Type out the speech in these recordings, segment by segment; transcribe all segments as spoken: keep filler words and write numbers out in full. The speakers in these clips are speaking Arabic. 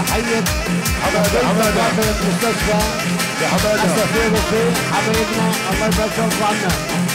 تحية حماده حماده مستشفى يا حماده السفير وفي حبايبنا الله يبارك عنا.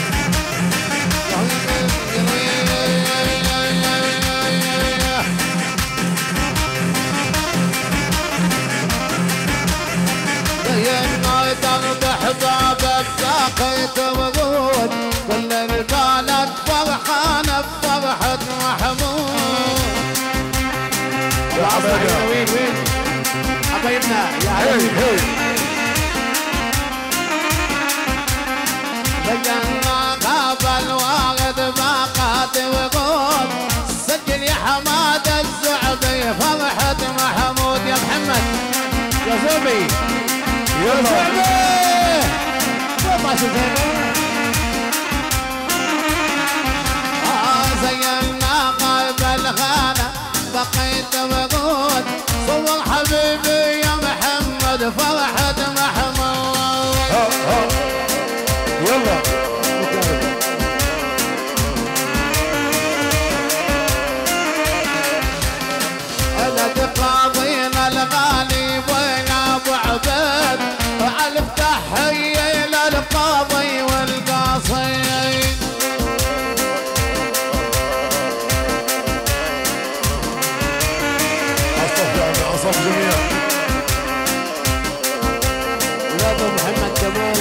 احبابك ساقيت وجود كل البلد فرحانه بفرحه محمود. يا حبايبنا وين وين حبايبنا يا حبايبنا بجنا قابل واخد باقات وقود سجل يا حماد الزعبي فرحه محمود. يا محمد يا زوبي يا زعبي ما شفنا آه زينا قلب الغالة بقيت وقود صور حبيبي يا محمد فرحة محمود. ها ها يلا أنا قاضينا الغالي وين أبو عبيد وألف تحية للقاضي والقاصي. عصف يعني عصف جميع ولاد محمد كمال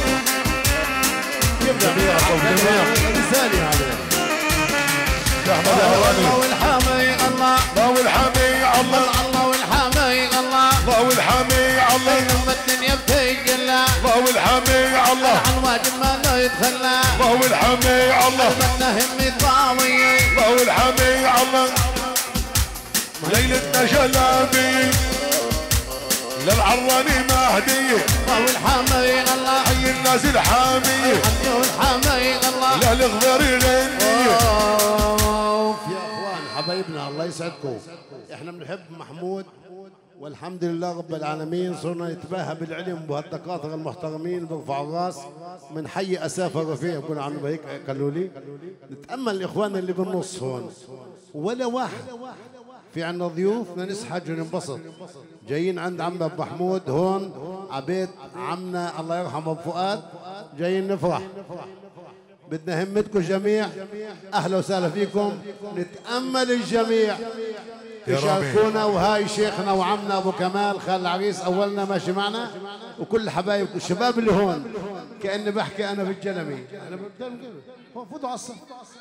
جميع عصف جميع مثالي هذا يا احمد الهواني. الله والحامي الله الله والحامي الله الله والحامي الله الله والحامي الله يوم الدنيا بتيجي الله الله والحامي الله عن واجب ما لا يتخلى الله والحامي الله بدنا همي طاوي الله والحامي الله ليلتنا جلابي للعراني مهدية الله والحامي الله حي الناس الحامية حي والحامي الله لا الغدر الغنية. يا اخوان حبايبنا الله يسعدكم. احنا بنحب محمود والحمد لله رب العالمين صرنا نتباهى بالعلم بهالدكاتره المحترمين بيرفعوا الراس من حي اسافه رفيع يكون عنه هيك قالوا لي. نتامل الاخوان اللي بالنص هون ولا واحد في عنا ضيوف بدنا نسحج وننبسط. جايين عند عم ابو محمود هون عبيد عمنا الله يرحمه ابو فؤاد جايين نفرح. بدنا همتكم جميع اهلا وسهلا فيكم. نتامل الجميع يشاركونا وهاي شيخنا وعمنا ابو كمال خال العريس اولنا ماشي معنا وكل حبايبكم الشباب اللي هون كاني بحكي انا بالجلمي. انا فوتوا على الصف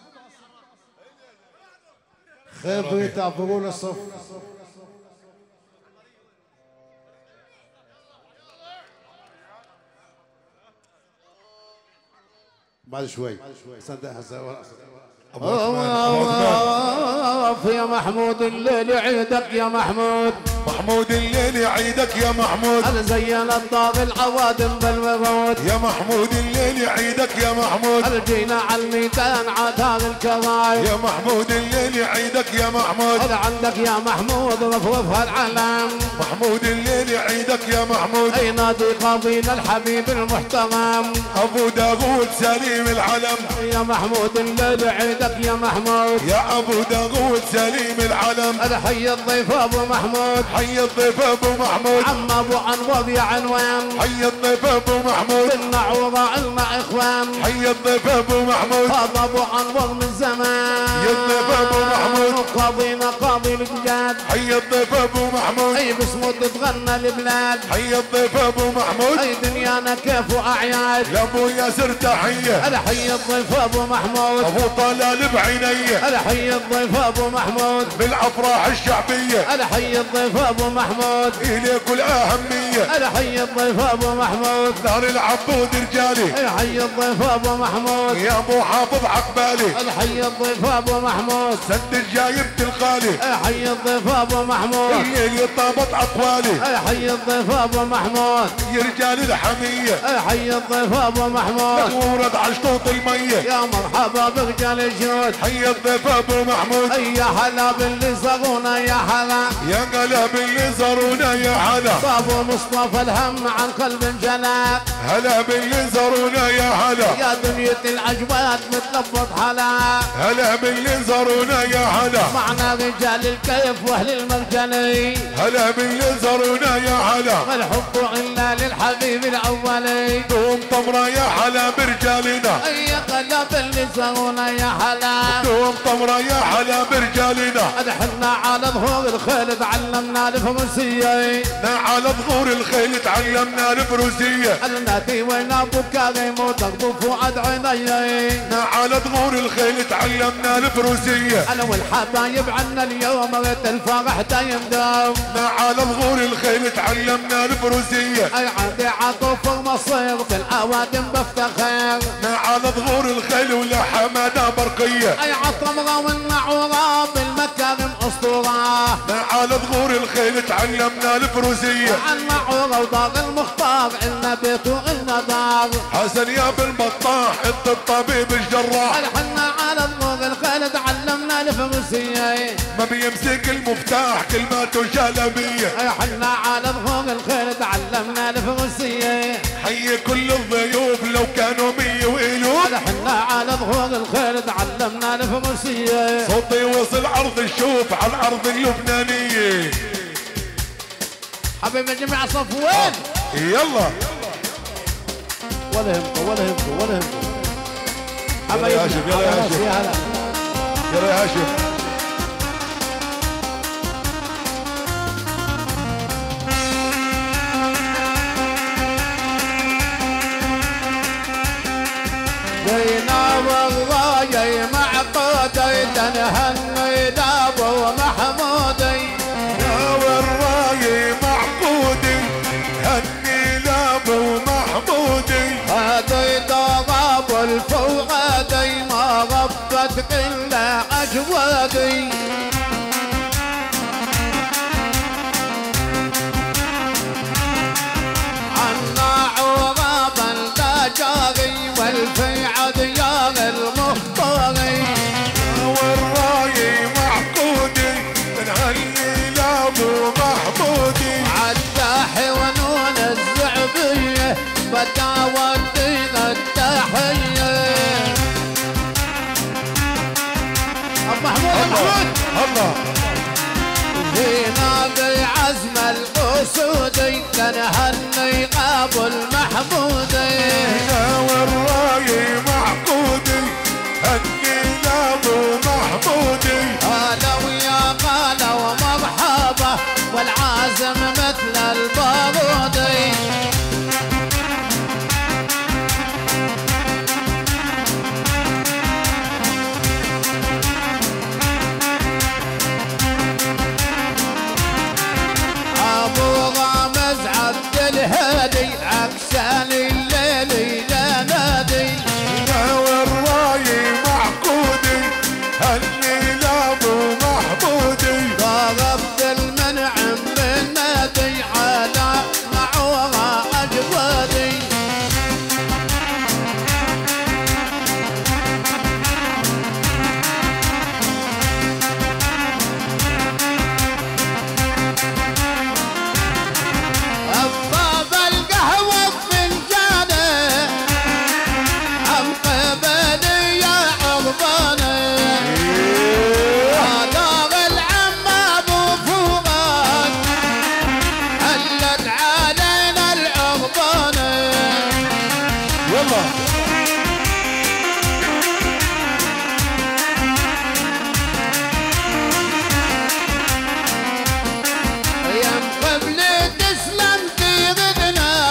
خافوا تعبروا للصف. بعد شوي صدق هسه ابو عثمان يا محمود الليل عيدك يا محمود. محمود الليل عيدك يا محمود. انا زين الطاغي العوادم بالورود يا محمود الليل عيدك يا محمود. انا جينا على الميدان عاد هذا الكراي. يا محمود الليل عيدك يا محمود. انا عندك يا محمود رفرف هالعلم. محمود الليل عيدك يا محمود. اي نادي قاضينا الحبيب المحترم ابو داغود سليم العلم. يا محمود الليل عيدك يا محمود. يا ابو داغود سليم العلم. انا حي الضيف ابو محمود. حي الضيف ابو محمود. عم ابو عنوض يا عنوان. حي الضيف ابو محمود. بالنعوضة عنا اخوان. حي الضيف ابو محمود. هذا ابو عنوض من زمان. يا الضيف ابو محمود. قاضينا قاضي البلاد. حي الضيف ابو محمود. اي باسمه تتغنى البلاد. حي الضيف ابو محمود. اي دنيانا كيف واعياد. يا ابو ياسر تحيه. انا حي الضيف ابو محمود. ابو طلال بعينيه. انا حي الضيف ابو محمود. بالافراح الشعبيه. انا حي الضيف ابو محمود. اليك الاهميه. انا حي الضيف ابو محمود. نهر العبود رجالي. انا حي الضيف ابو محمود. يا ابو حافظ عقبالي. انا حي الضيف ابو محمود. سد الجايب تلقالي. انا حي الضيف ابو محمود. الليل طابت اطوالي. انا حي الضيف ابو محمود. يا رجال الحميه. انا حي الضيف ابو محمود. ورد عشطوط الميه. يا مرحبا برجال الجود. حي الضيف ابو محمود. اي يا هلا باللي صارونا يا هلا. يا قلب باللي زارونا يا هلا بابو مصطفى الهم عن قلب جلاء. هلا باللي زارونا يا هلا يا دنيا العجوات متلفظ حلا. هلا باللي زارونا يا هلا معنا رجال الكيف واهل المرجلي. هلا باللي زارونا يا هلا ما الحب الا للحبيب الاولي. دوم طمرة يا هلا برجالنا اي قلب اللي زارونا يا هلا. دوم طمرة يا هلا برجالنا ادحنا على ظهور الخيل تعلمنا الفروسيه. على ظهور الخيل تعلمنا الفروسيه النادي وين ابو كريم وتغضب فؤاد عيني. على ظهور الخيل تعلمنا الفروسيه انا والحبايب عنا اليوم ريت الفرح دايم دوم. على ظهور الخيل تعلمنا الفروسيه اي عندي عطوف المصير بالاوادم بفتخر. على ظهور الخيل ولا حماده برقيه اي عطمره والنعوره بالمكارم اسطوره. على ظهور الخيل تعلمنا الفروسيه النعوره ودار المختار إلنا بيت وإلنا دار. حسن يا بالبطاح انت الطبيب الجراح الحنا على ظهور الخيل تعلمنا الفروسيه. ما بيمسك المفتاح كلماته شلبيه الحنا على ظهور الخيل تعلمنا الفروسيه. حي كل الضيوف لو كانوا مية وإلوف الحنا على ظهور الخيل تعلمنا الفروسيه. صوتي وصل عرض الشوف على الارض اللبنانيه حبيبي جميع صفوين. يلا ولا يهمكم ولا يهمكم ولا يهمكم. يلا يا هاشم يلا يا هاشم يا هلا. يلا يا هاشم جينا والله جاي معقودي تنهني دابو محمودي. يا والراي معقودي هني لابو محمودي هذي ضرب الفؤادي ما غفت الا اجوادي. عنا عرب الدجاغي والفيع ديار المختاري. والراي معقودي هني لابو محمودي عالداحي ونون الزعبيه بداوى الدين التحيه. ابو محمود ابو محمود الله فينا بعزم الاسودي تنهني ابو المحمودي. يا والراي معقودي هني لابو محمودي هلا ويا غلا ومرحبا والعازم مثل البارودي. ابو رامز عبد الهادي عكسان الليل لا نادي. يا والراي معقودي هني لابو محمودي ضربت المنعم بالنادي على معوره اجوادي. الضاب القهوه بفنجانه عم قبلي يا عربانه. دار العم ابو فؤاد هلت علينا العربانه. يلا يم قبلي تسلم ديرتنا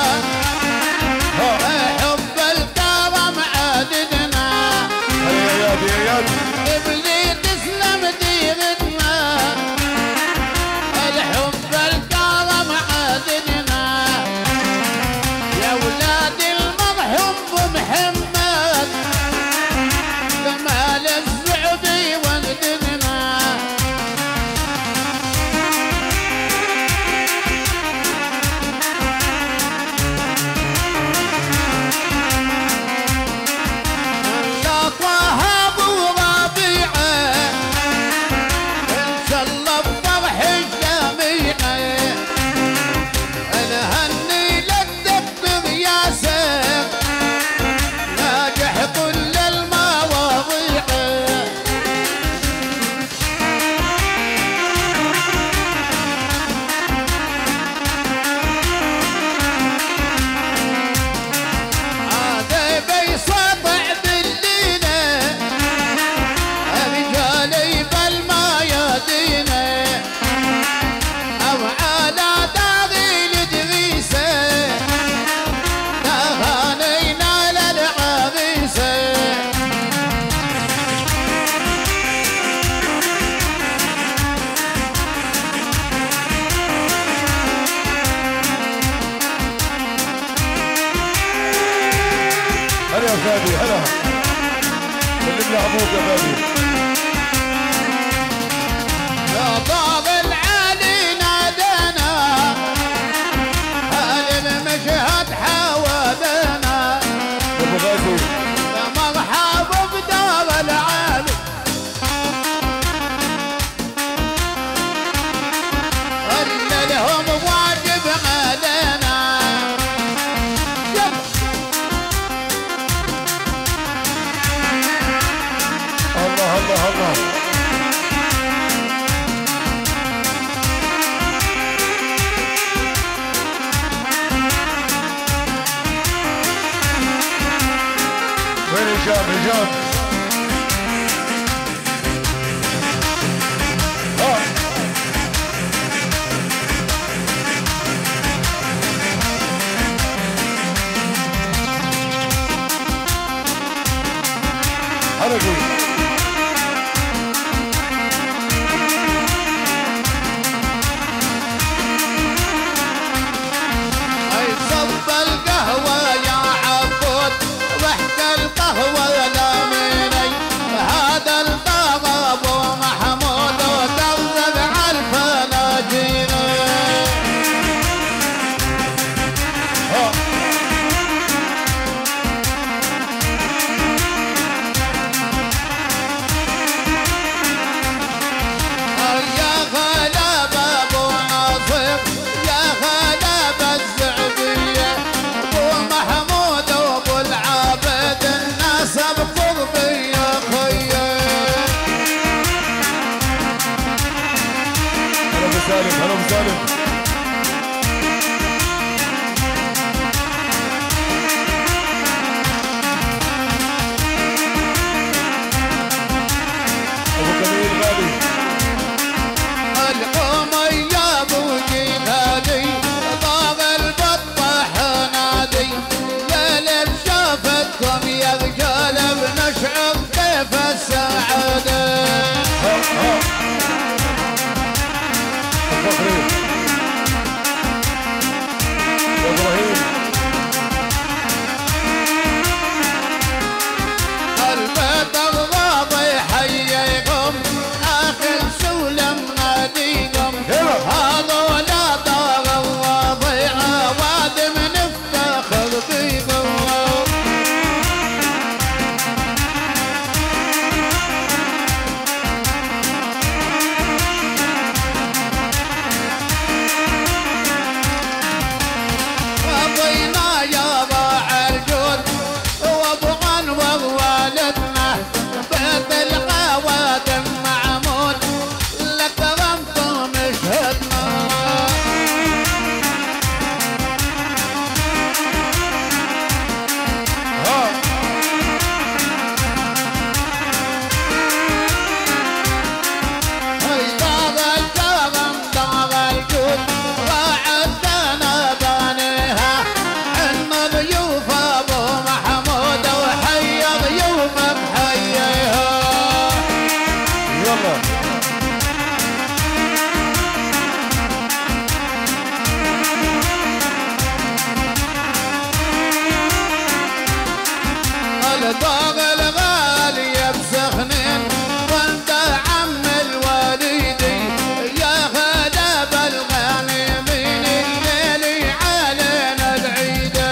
حب الكرم عادتنا. هيا يا يا قبلي تسلم ديرتنا الحب الكرم عادتنا. يا ولاد المرحوم بمحمد كمال الزعبي وقدنا. لا طه ابو غادي هلا سلم لابوك يا غادي. يا طاغل علينا دنا هل المشهد حاولنا ابو غازي يا مرحبا بدار العالي اللي لهم واجب علينا. الله الله الله وين هشام هشام ها حركوا صب القهوة يا عبود رحت القهوة لاميني هذا الطاغى ابو محمود ودرب على الفناجين. يا غلاب ابو ناصر يا غلاب الزعبية ابو محمود وابو العابد الناس بقربي يا خيي. هلا ابو سالم هلا ابو سالم ابو كميل غالي القوم يا ابو جهادي طاغ البطاح نادي يا لب شافتكم يا رجال بنشعر كيف السعاده. الفخري ابراهيم البيت الراضي حييكم اخر سلم ناديكم هذولا دار الراضي عوادم نفتخر فيكم. رضينا يا ضاع الجود وابو انور والدنا بيت القوادم معمود لكرمتم شهدنا. ها دار الكرم دار الجود راعتنا بانيها عن ضيوف ابو محمود وحي ضيوفك حييها. يلا الدار الغالية بسخنين وانت عم الوالدي يا غلاب الغانمين الليل علينا العيدة.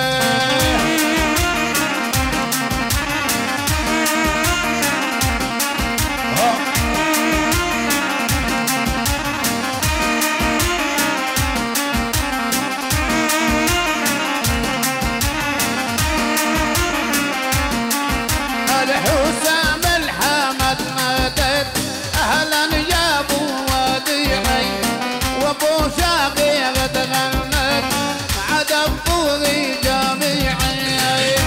الحسام الحمد نادت اهلا يا ابو وديعي وابو شاقي تغنت عدم طوري جميعي.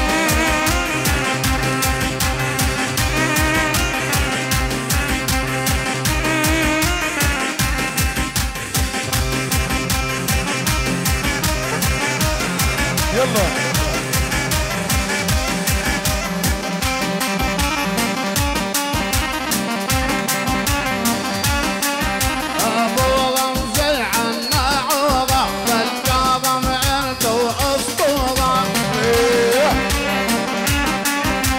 يلا ابو رمز العناعوره بالكرم عنده اسطوره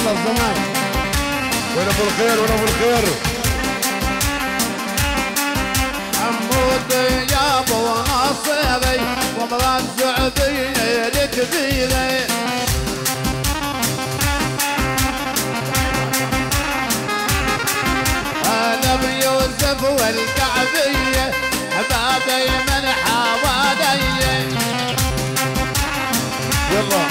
هلا الزمان. وين ابو الخير وين ابو الخير؟ حمود يا ابو ناصري ومرزع بيني كبيري. انا بيوسف والكعبيه حبابي من حوالي. يلا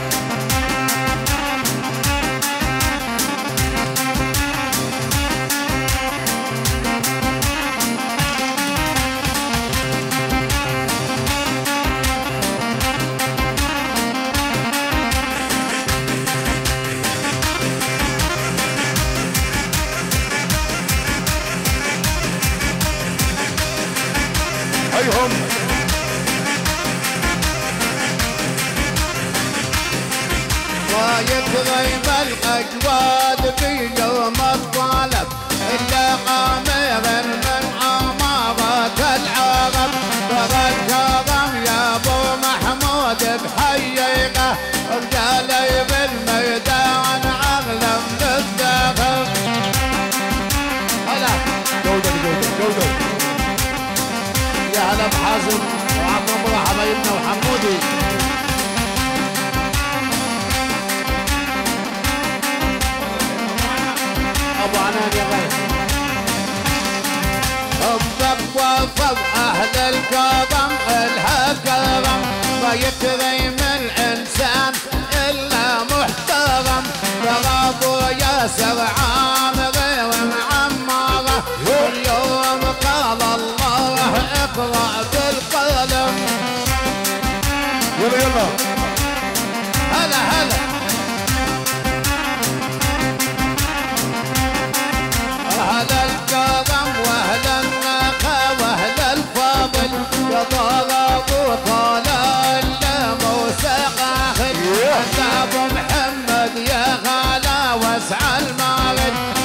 هيهم. ويتغيب الاجواد في يوم الطلب الا قامر من عمارة العرب. ترى الكرم يا ابو محمود بحيقه رجالي بالميدان اغلى من الذهب. هلا جودة جودة جودة. يا هلا بحازم وعطنا الله حبايبنا وحمودي. ابو عنان يا غالي. وفض اهل الكرم الها كرم ما يكرم الانسان الا محترم. ترى ابو ياسر عامر ومعمره واليوم قال الله اقرا بالقلم. يلا يلا هلا هلا اهل الكرم واهل النخا واهل الفضل يا ضربوا طال الموسى قاخل. ابو محمد يا غلا واسع المارد